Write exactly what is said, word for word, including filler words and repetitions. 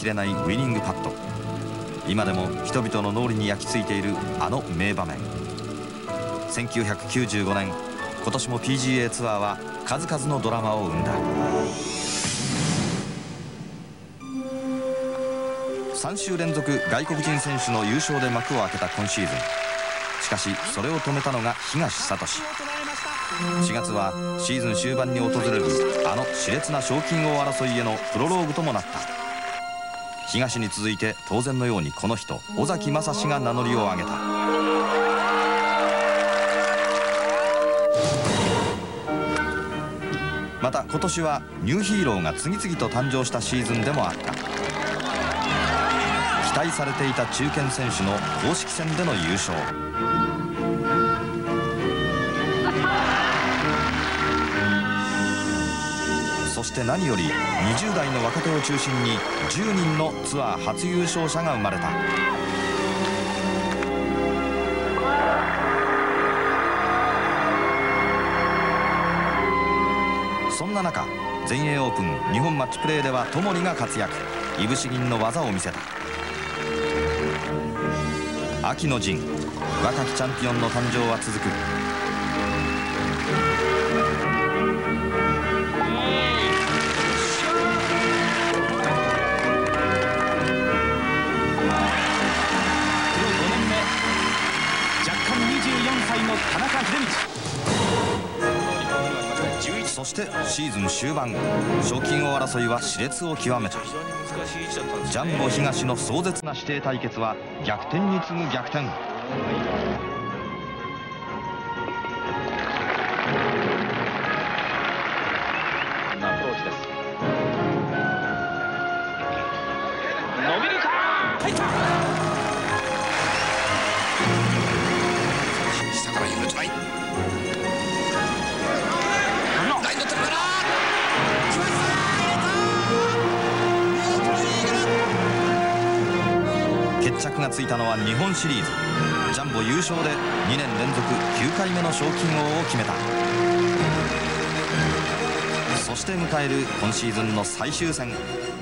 きれないウイニングパット。今でも人々の脳裏に焼き付いているあの名場面。せんきゅうひゃくきゅうじゅうごねん、今年も ピージーエー ツアーは数々のドラマを生んだ。さん週連続外国人選手の優勝で幕を開けた今シーズン。しかしそれを止めたのが東聡。しがつはシーズン終盤に訪れるあの熾烈な賞金王争いへのプロローグともなった。東に続いて当然のようにこの人尾崎将司が名乗りを上げた。また今年はニューヒーローが次々と誕生したシーズンでもあった。期待されていた中堅選手の公式戦での優勝。そして何よりにじゅう代の若手を中心にじゅうにんのツアー初優勝者が生まれた。そんな中、全英オープン日本マッチプレーでは戸森が活躍。いぶし銀の技を見せた。秋の陣、若きチャンピオンの誕生は続く。 田中秀道。 そしてシーズン終盤、賞金王争いは熾烈を極めた。ジャンボ東の壮絶な師弟対決は逆転に次ぐ逆転。 アプローチです。伸びるか、入った。下から揺れたい。ラインのところから決着がついたのは日本シリーズ。ジャンボ優勝でにねん連続きゅうかいめの賞金王を決めた。そして迎える今シーズンの最終戦。